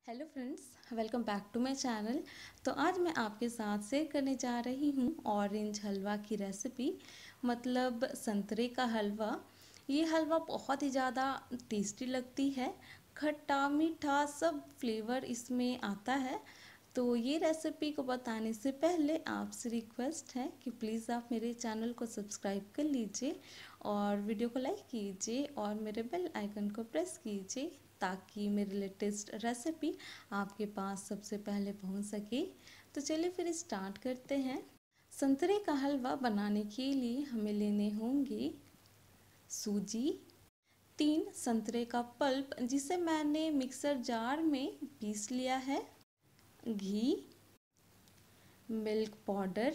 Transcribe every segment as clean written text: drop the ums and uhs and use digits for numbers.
Hello friends, welcome back to my channel. तो आज मैं आपके साथ शेयर करने जा रही हूँ ऑरेंज हलवा की रेसिपी, मतलब संतरे का हलवा। ये हलवा बहुत ही ज़्यादा टेस्टी लगती है। खट्टा मीठा सब फ्लेवर इसमें आता है। तो ये रेसिपी को बताने से पहले आपसे रिक्वेस्ट है कि प्लीज़ आप मेरे चैनल को सब्सक्राइब कर लीजिए और वीडियो को लाइक कीजिए और मेरे बेल आइकन को प्रेस कीजिए ताकि मेरी लेटेस्ट रेसिपी आपके पास सबसे पहले पहुंच सके। तो चलिए फिर स्टार्ट करते हैं। संतरे का हलवा बनाने के लिए हमें लेने होंगे सूजी, 3 संतरे का पल्प जिसे मैंने मिक्सर जार में पीस लिया है, घी, मिल्क पाउडर,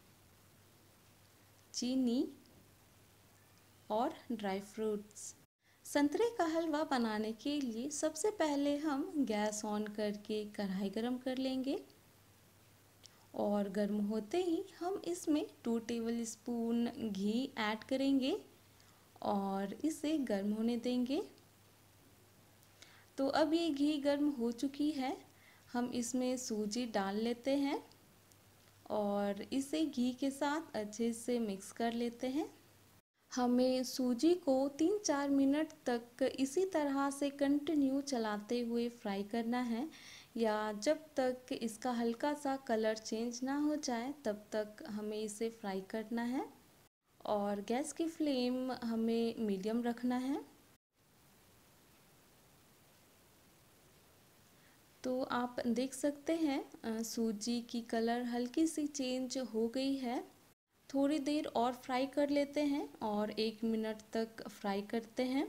चीनी और ड्राई फ्रूट्स। संतरे का हलवा बनाने के लिए सबसे पहले हम गैस ऑन करके कढ़ाई गरम कर लेंगे और गर्म होते ही हम इसमें 2 टेबल स्पून घी ऐड करेंगे और इसे गर्म होने देंगे। तो अब ये घी गर्म हो चुकी है, हम इसमें सूजी डाल लेते हैं और इसे घी के साथ अच्छे से मिक्स कर लेते हैं। हमें सूजी को 3-4 मिनट तक इसी तरह से कंटिन्यू चलाते हुए फ्राई करना है, या जब तक इसका हल्का सा कलर चेंज ना हो जाए तब तक हमें इसे फ्राई करना है। और गैस की फ्लेम हमें मीडियम रखना है। तो आप देख सकते हैं सूजी की कलर हल्की सी चेंज हो गई है। थोड़ी देर और फ्राई कर लेते हैं और 1 मिनट तक फ्राई करते हैं।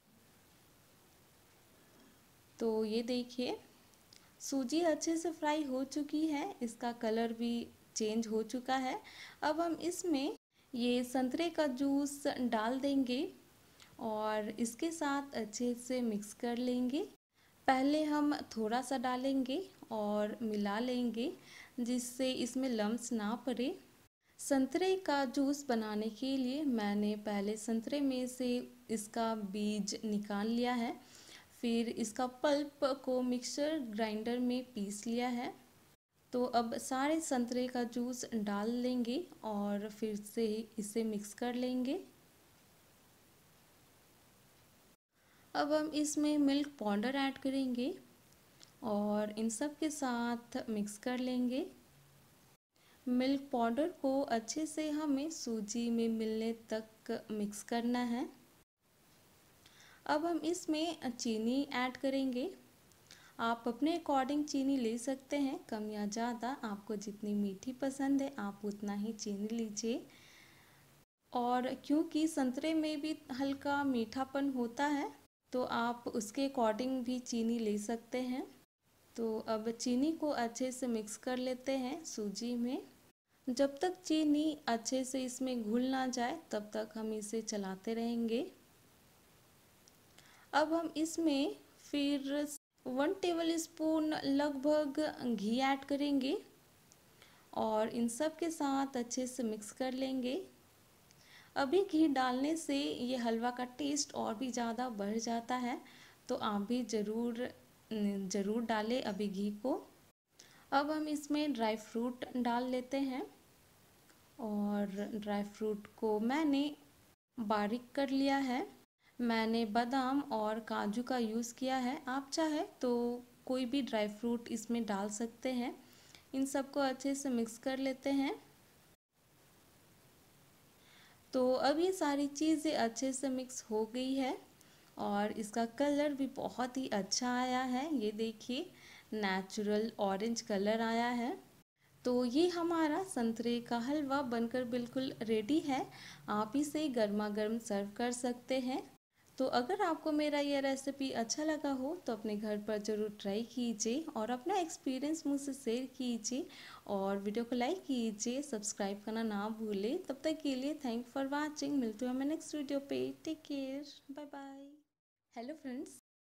तो ये देखिए सूजी अच्छे से फ्राई हो चुकी है, इसका कलर भी चेंज हो चुका है। अब हम इसमें ये संतरे का जूस डाल देंगे और इसके साथ अच्छे से मिक्स कर लेंगे। पहले हम थोड़ा सा डालेंगे और मिला लेंगे जिससे इसमें लम्स ना पड़े। संतरे का जूस बनाने के लिए मैंने पहले संतरे में से इसका बीज निकाल लिया है, फिर इसका पल्प को मिक्सर ग्राइंडर में पीस लिया है। तो अब सारे संतरे का जूस डाल लेंगे और फिर से इसे मिक्स कर लेंगे। अब हम इसमें मिल्क पाउडर ऐड करेंगे और इन सब के साथ मिक्स कर लेंगे। मिल्क पाउडर को अच्छे से हमें सूजी में मिलने तक मिक्स करना है। अब हम इसमें चीनी ऐड करेंगे। आप अपने अकॉर्डिंग चीनी ले सकते हैं, कम या ज़्यादा, आपको जितनी मीठी पसंद है आप उतना ही चीनी लीजिए। और क्योंकि संतरे में भी हल्का मीठापन होता है तो आप उसके अकॉर्डिंग भी चीनी ले सकते हैं। तो अब चीनी को अच्छे से मिक्स कर लेते हैं सूजी में। जब तक चीनी अच्छे से इसमें घुल ना जाए तब तक हम इसे चलाते रहेंगे। अब हम इसमें फिर 1 टेबल स्पून लगभग घी ऐड करेंगे और इन सब के साथ अच्छे से मिक्स कर लेंगे। अभी घी डालने से ये हलवा का टेस्ट और भी ज़्यादा बढ़ जाता है, तो आप भी ज़रूर डालें अभी घी को। अब हम इसमें ड्राई फ्रूट डाल लेते हैं और ड्राई फ्रूट को मैंने बारीक कर लिया है। मैंने बादाम और काजू का यूज़ किया है, आप चाहे तो कोई भी ड्राई फ्रूट इसमें डाल सकते हैं। इन सबको अच्छे से मिक्स कर लेते हैं। तो अब ये सारी चीज़ें अच्छे से मिक्स हो गई है और इसका कलर भी बहुत ही अच्छा आया है। ये देखिए नेचुरल ऑरेंज कलर आया है। तो ये हमारा संतरे का हलवा बनकर बिल्कुल रेडी है। आप इसे गर्मा गर्म सर्व कर सकते हैं। तो अगर आपको मेरा यह रेसिपी अच्छा लगा हो तो अपने घर पर ज़रूर ट्राई कीजिए और अपना एक्सपीरियंस मुझसे शेयर कीजिए और वीडियो को लाइक कीजिए, सब्सक्राइब करना ना भूलें। तब तक के लिए थैंक फॉर वाचिंग। मिलते हैं मैं नेक्स्ट वीडियो पे। Take care, bye bye. Hello friends,